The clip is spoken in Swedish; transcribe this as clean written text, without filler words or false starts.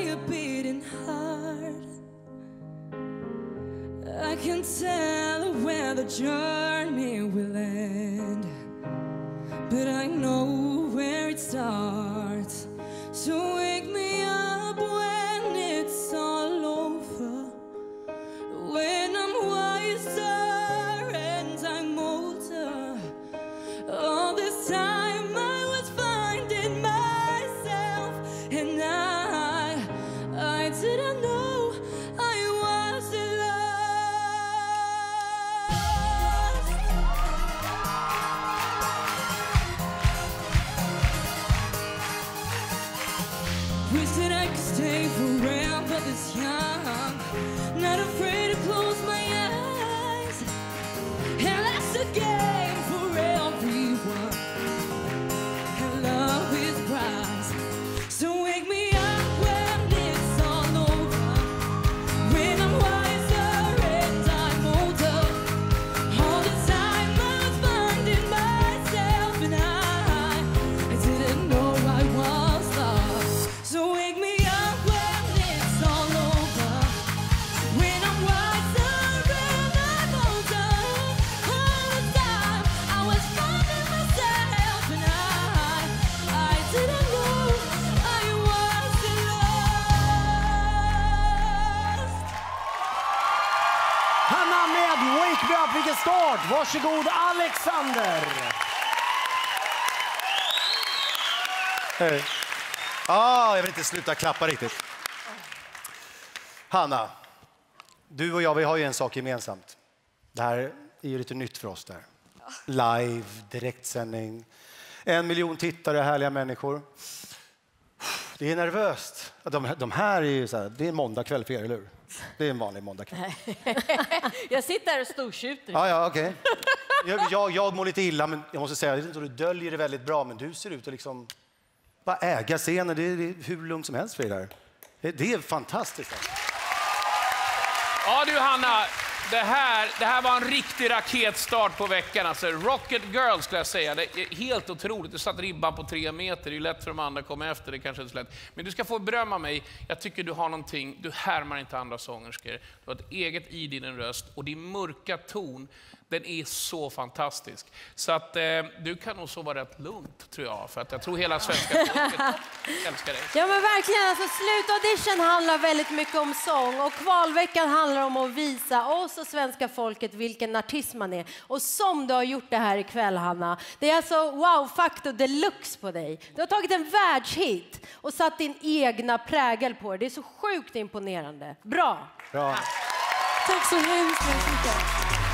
a beating heart. I can tell where the journey will end, but I know where it starts. So wake me up when it's all over, when I'm wiser and I'm older. All this time I was finding myself, and I didn't know I was lost. Wish that I could stay forever this young, not afraid to close my eyes, and that's the game for everyone, and love is prize. So wake me up when it's all over, when I'm wiser and I'm older. All the time I was finding myself, and I didn't know I was lost. So wake me up when it's all over, when I'm wiser and I'm older. All the time I was finding myself, and I didn't know I was lost. Hanna med Wake Me Up, vilken start! Varsågod Alexander! Hej. Jag vill inte sluta klappa riktigt. Hanna, du och jag, vi har ju en sak gemensamt. Det här är ju lite nytt för oss där. Live, direktsändning. 1 miljon tittare, härliga människor. Det är nervöst. De här är ju så här, det är en måndagkväll för er, eller hur? Det är en vanlig måndagkväll. Jag sitter här och stortjuter. Ja, okej. Jag mår lite illa, men jag måste säga att du döljer det väldigt bra, men du ser ut att liksom bara äga scenen. Det är hur lugnt som helst för er där. Det är fantastiskt. Ja du Hanna, det här var en riktig raketstart på veckan. Alltså, Rocket Girl skulle jag säga. Det är helt otroligt. Du satt ribban på 3 meter. Det är ju lätt för de andra att komma efter. Det kanske inte är så lätt. Men du ska få berömma mig. Jag tycker du har någonting. Du härmar inte andra sångerskor. Du har ett eget i din röst. Och din mörka ton, den är så fantastisk. Så att du kan nog sova rätt lugnt, tror jag. För att jag tror hela svenska folket älskar dig. Ja men verkligen, alltså, slutaudition handlar väldigt mycket om sång. Och kvalveckan handlar om att visa oss och svenska folket vilken artist man är. Och som du har gjort det här ikväll, Hanna. Det är alltså wow-faktor deluxe på dig. Du har tagit en världshit och satt din egna prägel på det. Det är så sjukt imponerande. Bra! Bra. Tack så hemskt mycket.